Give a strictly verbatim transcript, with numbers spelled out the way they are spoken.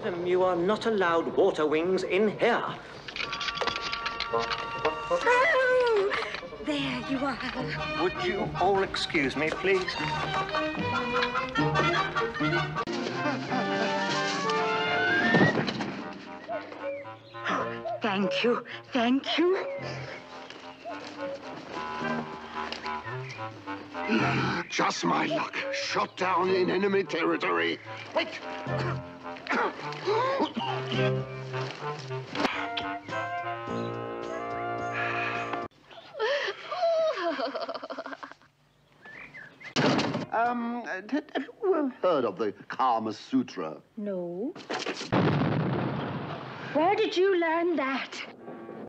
Madam, you are not allowed water wings in here. Oh, there you are. Would you all excuse me, please? Thank you, thank you. Just my luck. Shot down in enemy territory. Wait! um, have you heard of the Kama Sutra? No. Where did you learn that?